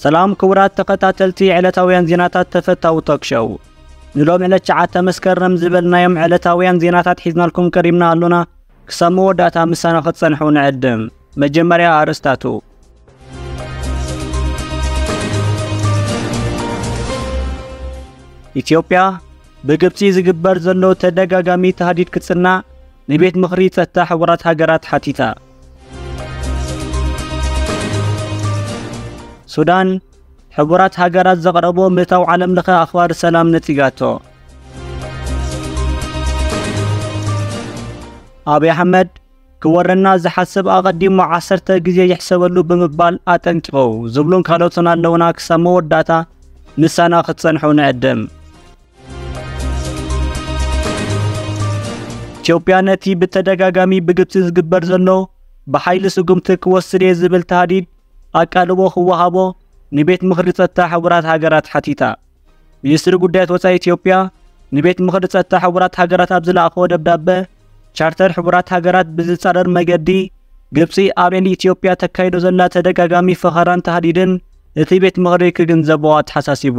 سلام كورات تقاتلتي علتاويان زيناتات تفتاو توكشو نلوم على شعات مسكرم زبلنا يوم علتاويان زيناتات حيزنا لكم كريمنا قالونا كسمو داتا مسانا خد صنحون عدم مجمريا أرستاتو ኢትዮጵያ በግብጽ ዝግበር ዘሎ ተደጋጋሚ ተሃዲድ ክጽና ንቤት ምኽሪ ጸጥታ ሕቡራት ሃገራት ሓቲታ ሱዳን ሕቡራት ሃገራት ዘቕረቦ ምእታው ዓለም ለኸ ኣኽባር ሰላም ነቲጋቶ አብይ አሕመድ ክወረና ዝሓስብ ኣቐዲሙ 10 ግዜ ይሕሰበሉ ብምባል ኣጠንቅቀው ዝብሉን ካልኦትን ኣለውና ክሰሙ ወዳታ ንሳና ክትጸንሑ ንዕድም ኢትዮጵያ ነቲ ብተደጋጋሚ ብግብጽ ዝግበር ዘሎ በኃይል ስጉምቲ ክወስድ የዝብል ተሃዲድ ኣቃልቦ ክወሃቦ ንቤት ምኽሪ ጸጥታ ሕቡራት ሃገራት ሓቲታ ሚኒስትሪ ጉዳያት ወጻኢ ኢትዮጵያ ንቤት ምኽሪ ጸጥታ ሕቡራት ሃገራት ኣብ ዝለኣኾ ደብዳቤ ቻርተር ሕቡራት ሃገራት ብዝጸረር መገዲ ግብጽ ኣብ ልዕሊ ኢትዮጵያ ተካይዶ ዘላ ተደጋጋሚ ፈኸራን ተሃዲድን እቲ ቤት ምኽሪ ክግንዘቦ ተሓሳሲቡ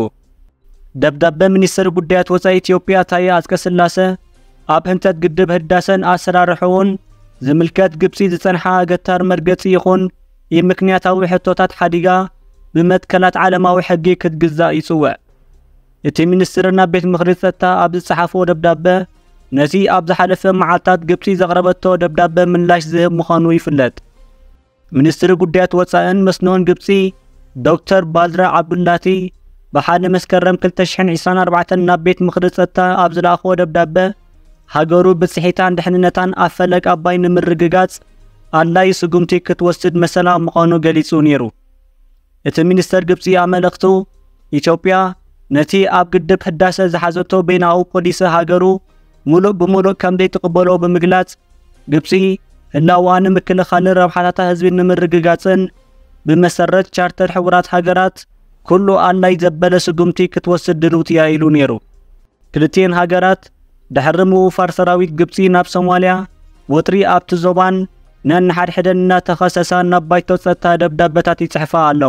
ደብዳቤ ሚኒስትሪ ጉዳያት ወጻኢ ኢትዮጵያ ታየ አጽቀሥላሴ ኣብ ህንተት ግድብ ህዳሰን ኣሰራርሑን ዝምልከት ግብጽ ዝጸንሓ ገታር መርገጺ ይኹን ምክንያታዊ ሕቶታት ሓዲጋ ብመትከላት ዓለማዊ ሕጊ ክትግዛእ ይጽውዕ እቲ ሚኒስትርና ቤት ምኽሪ ጸጥታ ኣብ ዝጸሓፎ ደብዳቤ ነቲ ኣብ ዝሓለፈ መዓልታት ግብጽ ዘቕረበቶ ደብዳቤ ምላሽ ዝህብ ምዃኑ ይፍለጥ ሚኒስትሪ ጉዳያት ወጻኢን መስኖን ግብጽ ዶክተር ባድራ ዓብዱላቲ በሓደ መስከረም 2024 ናብ ቤት ምኽሪ ጸጥታ ኣብ ዝለኣኾ ደብዳቤ ሃገሩ ብጽሒታን ድሕንነታን ኣፈለቅ ኣባይ ንምርግጋጽ ኣድላይ ስጉምቲ ክትወስድ መሰላ ምዃኑ ገሊጹ ነይሩ እቲ ሚኒስተር ግብጽ ኣመለኽቱ ኢትዮጵያ ነቲ ኣብ ግድብ ህዳሴ ዝሓዘቶ ቤናዊ ፖሊሲ ሃገሩ ሙሉእ ብሙሉእ ከም ዘይትቕበሎ ብምግላጽ ግብጽ ህላዋን ምክልኻልን ረብሓታት ህዝቢ ንምርግጋጽን ብመሰረት ቻርተር ሕቡራት ሃገራት ኩሉ ኣድላይ ዘበለ ስጉምቲ ክትወስድ ድልውቲ እያ ኢሉ ነይሩ ክልቲአን ሃገራት ድሕሪ ምውፋር ሰራዊት ግብጽ ናብ ሶማልያ ወጥሪ ኣብቲ ዞባን ነንሓድሕደን እናተኸሰሳ ናብ ባይቶ ጸጥታ ደብዳቤታት ይጽሕፋ ኣለዋ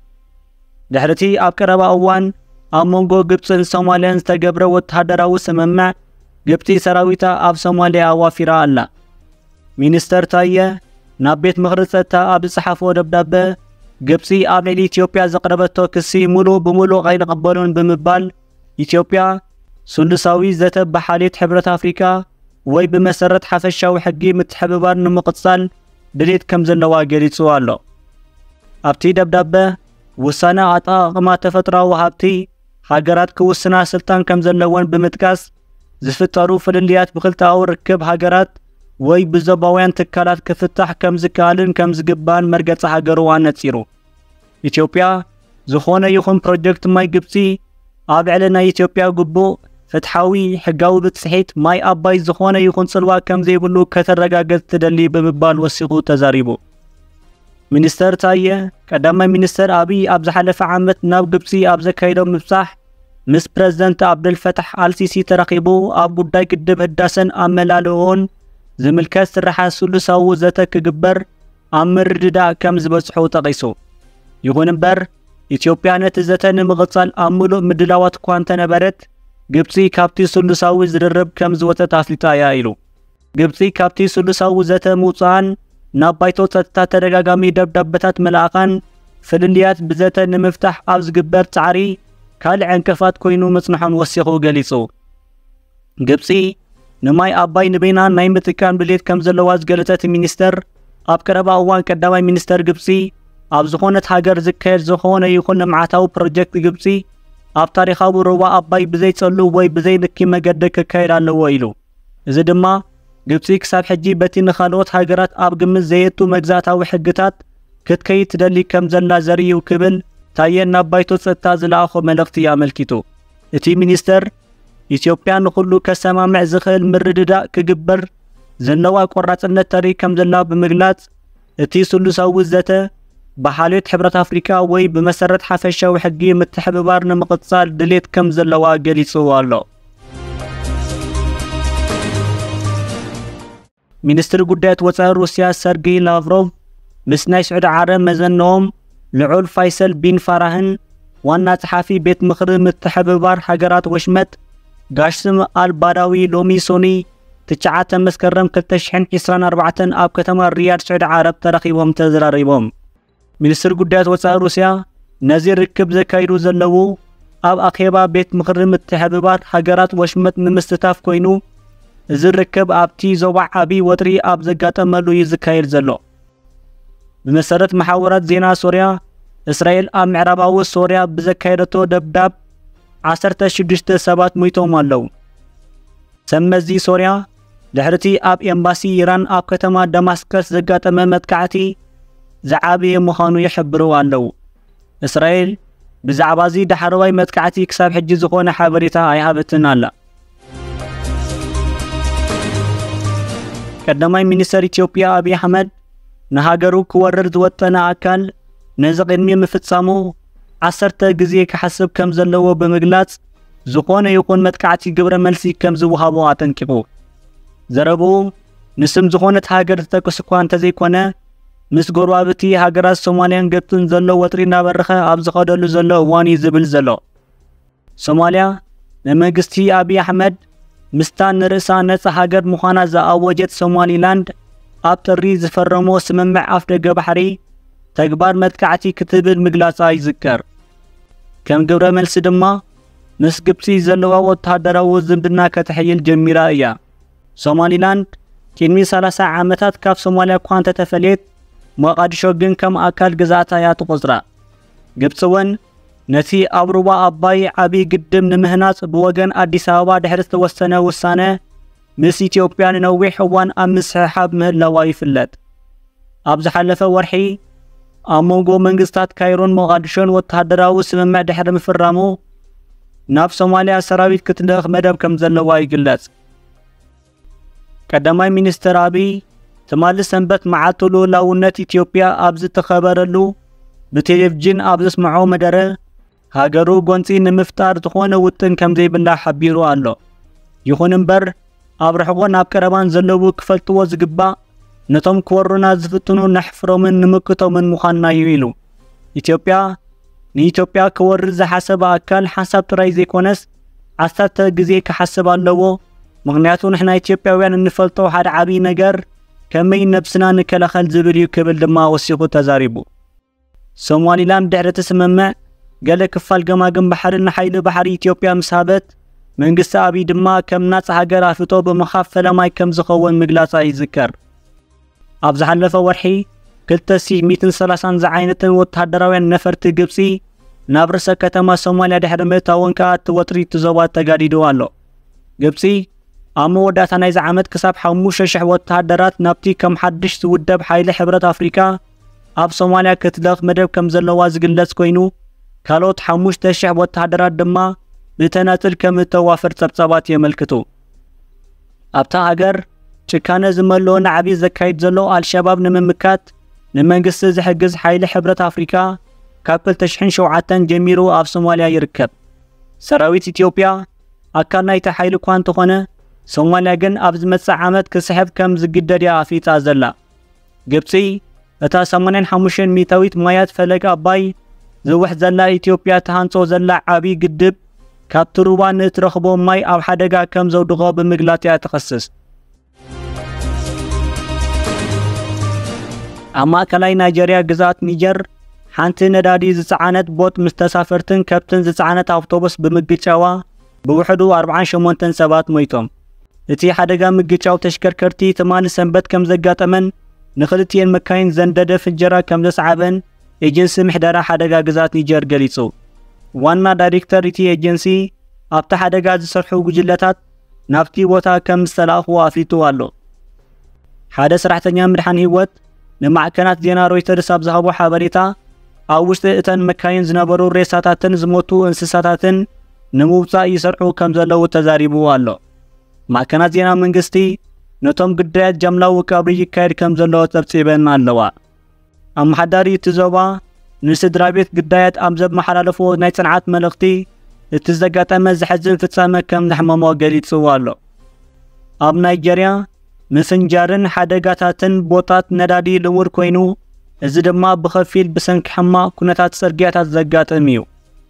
ድሕርቲ ኣብ ቀረባ እዋን ኣብ መንጎ ግብጽን ሶማልያን ዝተገብረ ወተሃደራዊ ስምምዕ ግብጽ ሰራዊታ ኣብ ሶማልያ ኣዋፊራ ኣላ ሚኒስተር ታየ ናብ ቤት ምኽሪ ጸጥታ ኣብ ዝጸሓፎ ደብዳቤ ግብጽ ኣብ ልዕሊ ኢትዮጵያ ዘቕረበቶ ክሲ ሙሉእ ብምሉእ ኣይንቕበሉን ብምባል ኢትዮጵያ ሱሉሳዊ ዘተ በሓሌት ሕብረት ኣፍሪካ ወይ ብመሰረት ሓፈሻዊ ሕጊ ምትሕብባር ንምቕጻል ድሌት ከም ዘለዋ ገሊጹ ኣሎ ኣብቲ ደብዳቤ ውሳነ ኣጠቓቕማ ተፈጥሮኣዊ ሃብቲ ሃገራት ክውስና ስልጣን ከም ዘለወን ብምጥቃስ ዝፍጠሩ ፍልልያት ብኽልታዊ ርክብ ሃገራት ወይ ብዞባውያን ትካላት ክፍታሕ ከም ዝከኣልን ከም ዝግባን መርገጺ ሃገሩ ኣነጺሩ ኢትዮጵያ ዝኾነ ይኹን ፕሮጀክት ማይ ግብጽ ኣብ ልዕሊ ናይ ኢትዮጵያ ግቡእ ፍትሓዊ ሕጋዊ ብጽሒት ማይ ኣባይ ዝኾነ ይኹን ጽልዋ ከም ዘይብሉ ከተረጋገጽ ትደሊ ብምባል ወሲኹ ተዛሪቡ ሚኒስተር ታየ ቀዳማይ ሚኒስተር አብይ ኣብ ዝሓለፈ ዓመት ናብ ግብጽ ኣብ ዘካይዶም ምብጻሕ ምስ ፕሬዝደንት ዓብደልፈታሕ አልሲሲ ተራኺቡ ኣብ ጉዳይ ግድብ ህዳሰን ኣመላልኦን ዝምልከት ስራሓ ሱሉሳዊ ዘተ ክግበር ኣብ ምርድዳእ ከም ዝበጽሑ ጠቒሱ ይኹን እምበር ኢትዮጵያ ነቲ ዘተ ንምቕጻል ኣብ ምሉእ ምድላዋት እኳ እንተነበረት ግብጽ ካብቲ ሱሉሳዊ ዝርርብ ከም ዝወተት ኣፍሊጣ እያ ኢሉ ግብጽ ካብቲ ሱሉሳዊ ዘተ ምውፃእን ናብ ባይቶ ጸጥታ ተደጋጋሚ ደብዳቤታት መልኣኻን ፍልልያት ብዘተ ንምፍታሕ ኣብ ዝግበር ጻዕሪ ካልእ ዕንቅፋት ኮይኑ መጽንሖን ወሲኹ ገሊጹ ግብጽ ንማይ ኣባይ ንበይና ናይ ምጥቃም ድሌት ከም ዘለዋ ዝገለጸት ሚኒስተር ኣብ ቀረባ እዋን ቀዳማይ ሚኒስተር ግብጽ ኣብ ዝኾነት ሃገር ዝካየድ ዝኾነ ይኹን ልምዓታዊ ፕሮጀክት ግብጽ ኣብ ታሪኻዊ ሩባ ኣባይ ብዘይጸሉ ወይ ብዘይንኪ መገዲ ክካየድ ኣለዎ ኢሉ እዚ ድማ ግብጽ ክሳብ ሕጂ በቲ ንኻልኦት ሃገራት ኣብ ግምት ዘየቱ መግዛእታዊ ሕግታት ክትከይድ ትደሊ ከም ዘላ ዘርእዩ ክብል ታየ ናብ ባይቶ ጸጥታ ዝለኣኾ መልእኽቲ ኣመልኪቱ እቲ ሚኒስተር ኢትዮጵያ ንኹሉ ከሰማምዕ ዝኽእል ምርድዳእ ክግበር ዘለዋ ቆራጽነት ተርኢ ከም ዘላ ብምግላጽ እቲ ሱሉሳዊ ዘተ በሓሌት ሕብረት ኣፍሪካ ወይ ብመሰረት ሓፈሻዊ ሕጊ ምትሕብባር ንምቕጻል ድሌት ከም ዘለዋ ገሊጹ ኣሎ ሚኒስትሪ ጉዳያት ወጻኢ ሩስያ ሰርጌይ ላቭሮቭ ምስ ናይ ስዑድ ዓረብ መዘነኦም ልዑል ፋይሰል ቢን ፋራህን ዋና ጸሓፊ ቤት ምኽሪ ምትሕብባር ሃገራት ወሽመጥ ጋሽም አልባዳዊ ሎሚ ሶኒ ትሽዓተ መስከረም 2024 ኣብ ከተማ ሪያድ ስዑድ ዓረብ ተረኺቦም ተዘራሪቦም ሚኒስትር ጉዳያት ወፃኢ ሩስያ ነዚ ርክብ ዘካይዱ ዘለዉ ኣብ ኣኼባ ቤት ምኽሪ ምትሕብባር ሃገራት ወሽመጥ ንምስትታፍ ኮይኑ እዚ ርክብ ኣብቲ ዞባ ዓብዪ ወጥሪ ኣብ ዘጋጠመሉ እዩ ዝካየድ ዘሎ بمسارات محاورات زينا سوريا إسرائيل أم عرباو سوريا بزكايرتو دبداب 16 سبات ميتو مالو سمزي سوريا لحرتي أب إمباسي إيران أب كتما دمسكس زقات أمامت كعتي زعابي مخانو يحبرو عنلو إسرائيل بزعبازي دحروي متكعتي كساب حجي زخونة حابريتا هاي هابتنا لا قدماي مينيستر إثيوبيا أبي أحمد نهاجرو كورر دوتنا أكل نزق إنمي مفتسامو 10 جزء كحسب كم زلوا بمجلات زقونة يكون متكعتي قبر ملسي كم زوهابو عتنكبو زربو نسم زقونة هاجر تكسكوان تزيكونا مسجورو أبتي هاجرات سوماليان قبتن زلوا وترينا برخة أبزقادلو زلوا واني زبل زلوا سوماليا لما قستي أبي أحمد مستان رسانة هاجر مخانا زا أوجت سومالي لاند أبتري زفرمو سممع أفرق بحري تكبار متكعتي كتب المقلاصة يذكر كم قبر ملس دما مس قبسي زلوا وتهدروا زمدنا كتحيل جميرة إيا سومالي لاند كينمي 30 عامتات كاف سوماليا كوانتا تفليت مقادشو جن كم أكال قزاتا ياتو قزرا قبسوان نتي أبروبا أباي عبي قدم نمهنات بوغن أديس أبابا دحرس توسنة وسانة مس إثيوبيان نوي حوان أمس حاب مهلا يفلت أبز حلفة ورحي أمونغو منغستات كايرون مقادشون وتهدراو سممع دحر مفرامو ناف سوماليا سراويت كتنخ مدب كم زلوا يقلت قدماي مينستر أبي تمالي سنبت معاتلو لاونات إثيوبيا أبز تخبرلو بتلفزيون أبز اسمعو مدره هاجرو قونسي نمفتار تخونه وطن كم زي بلا حبيرو الله يخون مبر أبرحوان أب كربان زلوو كفلتو زقبا نتم كورونا زفتنو نحفرو من نمكتو من مخانا يويلو إثيوبيا كورز حسب أكال حسب ترايزي كونس 10 جزي كحسب اللوو مغنياتو نحنا إثيوبياويان نفلتو حد عبي نجر كمي نبسنا نكالخل زبريو كبل دما وسيقو تزاريبو سومالي لاند دحرة سممع قال كفال قماقم بحرنا حيل بحر إثيوبيا مسابت منقصة أبي دما كم ناس هاجر أفتو بمخافة ماي كم زخوان مقلاصة يذكر أبز حلفة ورحي كلتسي 230 زعينة وتهدراوين نفر تقبسي نابرسة كتما سوماليا دحر ميتاونكا توتري تزوات تقاريدو والو قبسي أمو ودات نايز عامد كساب حموشة شحوة تهدرات نابتي كم حدش تودب حيل حبرة أفريكا أب سوماليا كتلاق مدب كم زلواز قلت كوينو كالوت حموش تشح وتهدرات دما بتناتل كم توافر تبصبات يملكتو أبتا هاجر شكانة زملو نعبي زكايد زلو الشباب نممكات نمنقص زحجز حيل حبرة أفريكا كابل تشحن شوعتان جميرو أب سوماليا يركب سراويت إثيوبيا أكالنا يتحيلو كوان تخونه سوماليا جن أبز متسع عامد كسحب كم زقدر يا أفيت أزلا قبسي اتا 85 ميتاويت مايات فلق أباي زوح زلا إثيوبيا تهانسو زلا عابي قدب كابتروبا نترخبو ماي أو حدقا كم زودغو بمقلاتي أتخصص أما كلاي نيجيريا قزات نيجر حانتي ندادي زسعانت بوت مستسافرتن كابتن زسعانت أوتوبس بمقلتشاوا بوحدو 48 سبات ميتوم اتي حدقا مقلتشاو تشكركرتي 8 سنبت كم زقات أمن نخلتين مكاين زنددة فجرة كم دسعبن ايجنسي محدرة حدقا قزات نيجر قليسو وانا دايركتر ايتي ايجنسي ابتا حدقا زسرحو قجلتات نافتي وطا كم سلاخو افيتو والو حدا سرحتنيا مدحان هيوت نمعكنات دينا رويترس ابزهابو حابريتا اوشت اتن مكاين زنبرو ريساتاتن زموتو انسساتاتن نموبتا يسرحو كم زلو تزاريبو والو معكنات دينا منقستي نتوم قدرات جملة وكابري كاير كم زلو تبسيبن اللوا أم حداري تزوبا نسدرابيت قدايات أمزب محلالفو ناي صنعات ملغتي اتزاقات أمز حزن فتسامة كم نحمامو قليت سوالو أم نيجيريا مسنجارن حدقاتاتن بوطات ندادي لور كوينو እዚ ድማ ብኸፊል ብሰንኪ ሕማቕ ኩነታት ጽርግያታት ዘጋጥም እዩ።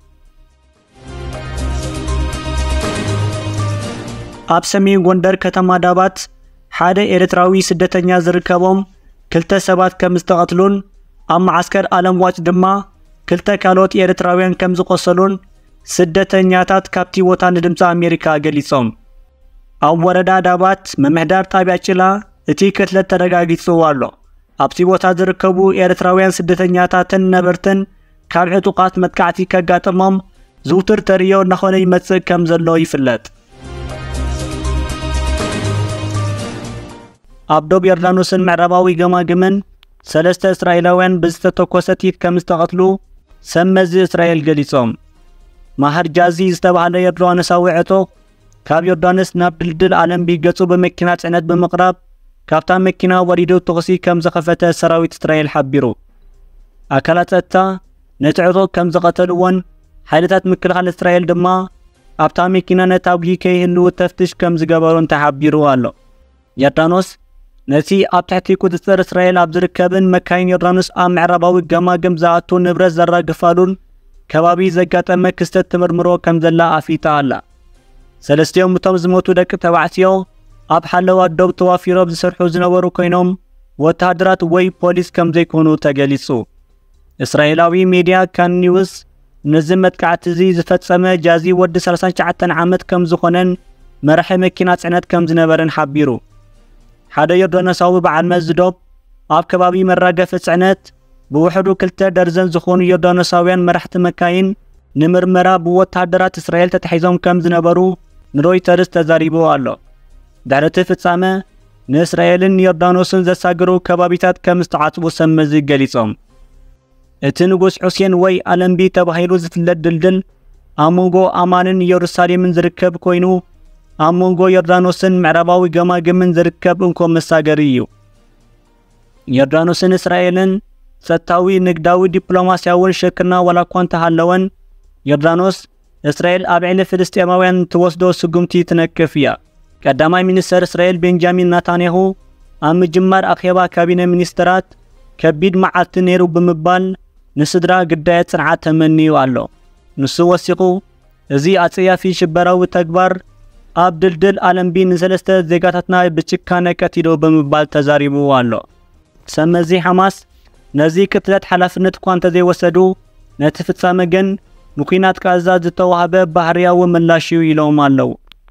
ኣብ ሰሜን ጎንደር ከተማ ዳባት ሓደ ኤርትራዊ ስደተኛ ዝርከቦም 2 ሰባት ከም ዝተቐትሉን ኣብ ማዓስከር ዓለም ዋጭ ድማ 2 ካልኦት ኤርትራውያን ከም ዝቆሰሉን ስደተኛታት ካብቲ ቦታ ንድምፂ ኣሜሪካ ገሊጾም። ኣብ ወረዳ ዳባት መምሕዳር ጣብያ ጭላ እቲ ቅትለት ተረጋጊጹ ኣሎ። ኣብቲ ቦታ ዝርከቡ ኤርትራውያን ስደተኛታትን ነበርትን ካብ ዕጡቓት መጥቃዕቲ ከጋጥሞም ዝውትር ተርዮ እናኾነ ይመጽእ ከም ዘሎ ይፍለጥ። ኣብ ዶብ ዮርዳኖስን ምዕራባዊ ገማግምን 3 እስራኤላውያን ብዝተተኮሰ ጥይት ከም ዝተቐትሉ ሰመዚ እስራኤል ገሊጾም። ማህር ጃዚ ዝተባህለ ዮርዳኖሳዊ ዕጡቕ ካብ ዮርዳኖስ ናብ ድልድል ዓለም ቢገጹ በመኪና ጽዕነት ብምቕራብ ካብታ መኪና ወሪዱ ተኽሲ ከም ዘኸፈተ ሰራዊት እስራኤል ሓቢሩ። ኣካላት ጸጥታ ነቲ ዕጡቕ ከም ዘቐተልዎን ሓይልታት ምክልኻል እስራኤል ድማ ኣብታ መኪና ነታ ጉሂ ከይህልው ተፍትሽ ከም ዝገበሩን ተሓቢሩ ኣሎ። ዮርዳኖስ ነቲ ኣብ ትሕቲ ቁጥጥር እስራኤል ኣብ ዝርከብን መካይን ዮርዳኖስ ኣብ ምዕራባዊ ገማግም ዝኣቱ ንብረት ዘራግፋሉን ከባቢ ዘጋጠመ ክስተት ትምርምሮ ከም ዘላ ኣፍሊጣ ኣላ። 3 እቶም ዝሞቱ ደቂ ተባዕትዮ ኣብ ሓለዋ ዶብ ተዋፊሮም ዝሰርሑ ዝነበሩ ኮይኖም ወተሃደራት ወይ ፖሊስ ከም ዘይኮኑ ተገሊጹ። እስራኤላዊ ሚድያ ካን ኒውስ ነዚ መጥቃዕቲ እዚ ዝፈጸመ ጃዚ ወዲ 39 ዓመት ከም ዝኾነን መራሒ መኪና ጽዕነት ከም ዝነበረን ሓቢሩ። ሓደ ዮርዳኖሳዊ በዓል መዚ ዶብ ኣብ ከባቢ መራገፊ ጽዕነት ብውሕዱ 2 ደርዘን ዝኾኑ ዮርዳኖሳውያን መራሕቲ መካይን ንምርመራ ብወተሃደራት እስራኤል ተታሒዞም ከም ዝነበሩ ንሮይተርስ ተዛሪቡ ኣሎ። ድሕሪ እቲ ፍጻመ ንእስራኤልን ዮርዳኖስን ዘሳግሩ ከባቢታት ከም ዝተዓጽቡ ሰመዚ ገሊጾም። እቲ ንጉስ ሑሴን ወይ ኣለምቢ ተባሂሉ ዝፍለጥ ድልድል ኣብ መንጎ ኣማንን ኢየሩሳሌምን ዝርከብ ኮይኑ ኣብ መንጎ ዮርዳኖስን ምዕራባዊ ገማግምን ዝርከብ እንኮ መሳገሪ እዩ። ዮርዳኖስን እስራኤልን ጸጥታዊ፣ ንግዳዊ፣ ዲፕሎማስያውን ሽርክና ዋላ እኳ እንተሃለወን ዮርዳኖስ እስራኤል ኣብ ዕሊ ፍልስጤማውያን ትወስዶ ስጉምቲ ትነቅፍ እያ። ቀዳማይ ሚኒስተር እስራኤል ቤንጃሚን ናታንያሁ ኣብ ምጅማር ኣኼባ ካቢነ ሚኒስትራት ከቢድ መዓልቲ ነይሩ ብምባል ንስድራ ግዳያት ጽንዓት ተመንዩ ኣሎ። ንሱ ወሲኹ እዚ ኣጸያፊ ሽበራዊ ተግባር ኣብ ድልድል ኣለምቢ ን3 ዜጋታትና ብጭካነ ቀቲሉ ብምባል ተዛሪቡ ኣሎ። ሰመዚ ሐማስ ነዚ ቅትለት ሓላፍነት እኳ እንተዘይወሰዱ ነቲ ፍጻመ ግን ንኩናት ጋዛ ዝተዋህበ ባህርያዊ ምላሽ እዩ ኢሎም ኣለዉ።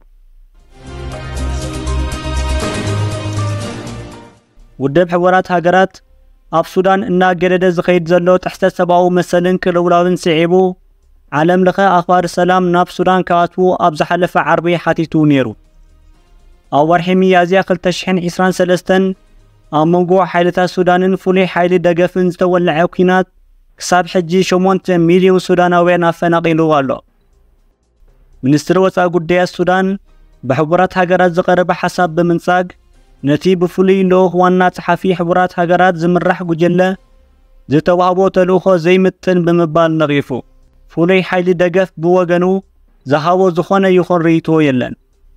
ውድብ ሕቡራት ሃገራት ኣብ ሱዳን እናገደደ ዝኸይድ ዘሎ ጥሕሰት ሰብኣዊ መሰልን ቅልውላውን ስዒቡ ዓለም ለኸ ኣኽባር ሰላም ናብ ሱዳን ክኣትዉ ኣብ ዝሓለፈ ዓርቢ ሓቲቱ ነይሩ። ኣብ ወርሒ ሚያዝያ 2023 ኣብ መንጎ ሓይልታት ሱዳንን ፍሉይ ሓይሊ ደገፍን ዝተወልዐ ኩናት ክሳብ ሕጂ 8 ሚልዮን ሱዳናውያን ኣፈናቂሉ ኣሎ። ሚኒስትሪ ወፃኢ ጉዳያት ሱዳን ብሕቡራት ሃገራት ዝቐረበ ሓሳብ ብምንጻግ ነቲ ብፍሉይ ልኡኽ ዋና ጸሓፊ ሕቡራት ሃገራት ዝምራሕ ጉጅለ ዝተዋህቦ ተልእኾ ዘይምጥን ብምባል ነቒፉ ፍሉይ ሓይሊ ደገፍ ብወገኑ ዝሃቦ ዝኾነ ይኹን ርኢቶ የለን።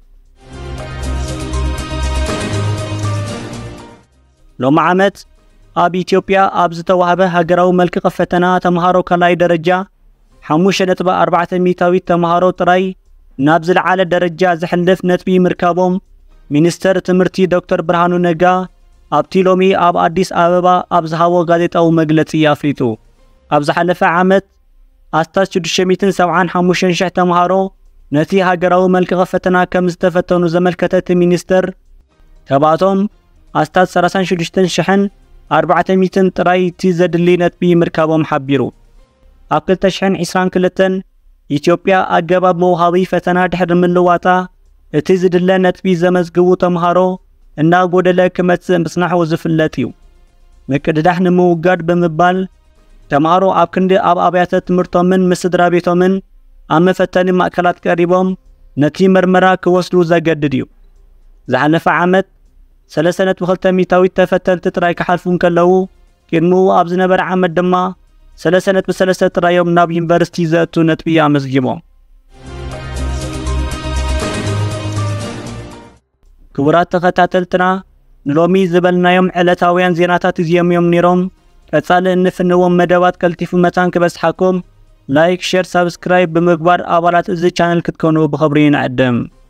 ሎሚ ዓመት ኣብ ኢትዮጵያ ኣብ ዝተዋህበ ሃገራዊ መልክዕ ፈተና ተምሃሮ ካልኣይ ደረጃ 5.4 ሚታዊት ተምሃሮ ጥራይ ናብ ዝለዓለ ደረጃ ዝሕልፍ ነጥቢ ምርካቦም ሚኒስተር ትምህርቲ ዶክተር ብርሃኑ ነጋ ኣብቲ ሎሚ ኣብ ኣዲስ ኣበባ ኣብ ዝሃቦ ጋዜጣዊ መግለጺ ኣፍሊጡ። ኣብ ዝሓለፈ ዓመት ኣስታት 675,000 ተምሃሮ ነቲ ሃገራዊ መልክዕ ፈተና ከም ዝተፈተኑ ዘመልከተት ሚኒስተር ካብኣቶም ኣስታት 36,400 ጥራይ እቲ ዘድሊ ነጥቢ ምርካቦም ሓቢሩ። ኣብ 2022 ኢትዮጵያ ኣገባብ መውሃቢ ፈተና ድሕሪ ምልዋጣ እቲ ዝድለ ነጥቢ ዘመዝግቡ ተምሃሮ እናጎደለ ክመጽእ ምጽናሑ ዝፍለጥ እዩ። ምቅድዳሕ ንምውጋድ ብምባል ተምሃሮ ኣብ ክንዲ ኣብ ኣብያተ ትምህርቶምን ምስ ስድራ ቤቶምን ኣብ መፈተኒ ማእከላት ቀሪቦም ነቲ ምርመራ ክወስዱ ዘገድድ እዩ። ዝሓለፈ ዓመት 3.2 ሚታዊት ተፈተንቲ ጥራይ ክሓልፉ እንከለዉ ቅድሙ ኣብ ዝነበረ ዓመት ድማ 3.3 ጥራዮም ናብ ዩኒቨርሲቲ ዘእቱ ነጥቢ ኣመዝጊቦም። ክቡራት ተኸታተልትና ንሎሚ ዝበልናዮም ዕለታውያን ዜናታት እዚኦም እዮም ነይሮም። ቀጻሊ እንፍንዎም መደባት ቀልጢፉ መታን ክበስሓኩም ላይክ ሼር ሳብስክራይብ ብምግባር ኣባላት እዚ ቻነል ክትኮኑ ብኽብሪ ንዕድም